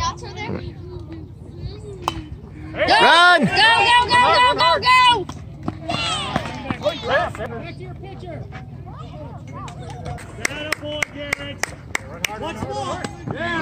spots are there? Run! Go, go, go, go, go, go! Back to your pitcher. That a boy, Garrett. Once more. Yeah.